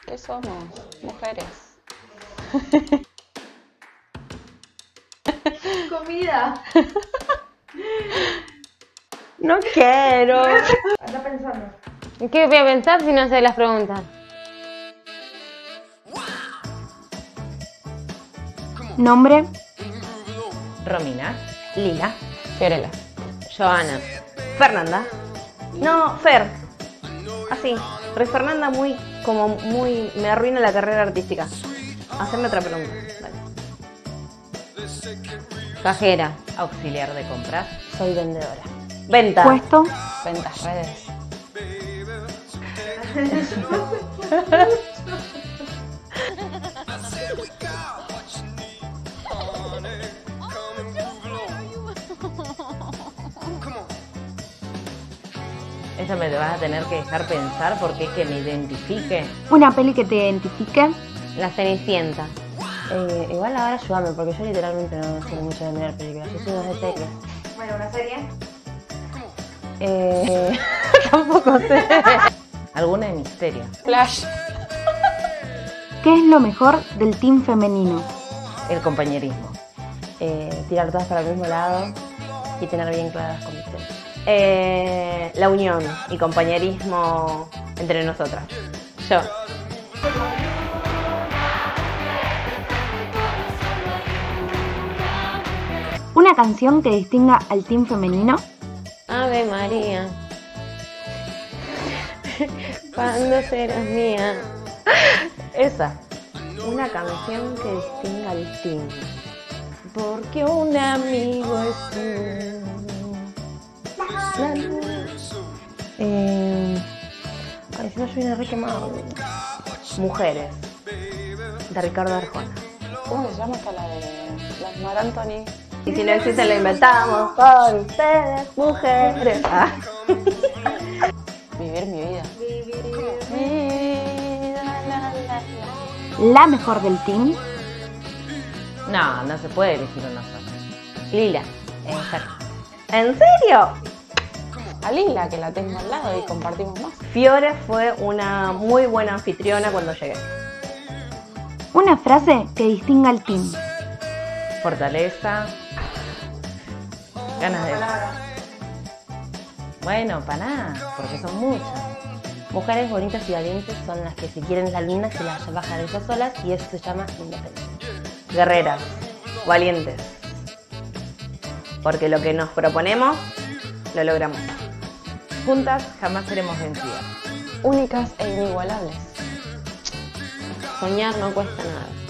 ¿Qué somos? Mujeres. Comida. No quiero. Anda pensando. ¿En qué voy a pensar si no sé las preguntas? Nombre. Romina. Lila. Fiorella. Joana. Fernanda. No, Fer. Así. Re Fernanda muy, me arruina la carrera artística. Haceme otra pregunta. Dale. Cajera. Auxiliar de compras. Soy vendedora. Venta. Puesto. Ventas, redes. Eso me vas a tener que dejar pensar porque es que me identifique. Una peli que te identifique. La Cenicienta. Igual ahora ayúdame, porque yo literalmente no sé mucho de mirar películas. Yo soy más de series. Bueno, una serie. Tampoco sé. Alguna de misterio. Flash. ¿Qué es lo mejor del team femenino? El compañerismo. Tirar todas para el mismo lado y tener bien claras las convicciones. La unión y compañerismo entre nosotras. Yo. Una canción que distinga al team femenino. Ave María. ¿Cuándo serás mía? Esa. Una canción que distinga al team. Porque un amigo es tú. Ay, si no, yo vine re quemado. Mujeres. De Ricardo Arjona. ¿Cómo se llama esta la de las Mar Anthony? Y si no existe, lo inventamos por ustedes, mujeres. Ah. Vivir mi vida. La mejor del team. No, no se puede elegir una sola. Lila. ¿En serio? A Lila, que la tengo al lado y compartimos más. Fiore fue una muy buena anfitriona cuando llegué. Una frase que distinga al team. Fortaleza. Ganas de... Bueno, para nada, porque son muchas. Mujeres bonitas y valientes son las que si quieren la luna se las bajan ellas solas y eso se llama independencia. Guerreras, valientes. Porque lo que nos proponemos, lo logramos. Juntas jamás seremos vencidas. Únicas e inigualables. Soñar no cuesta nada.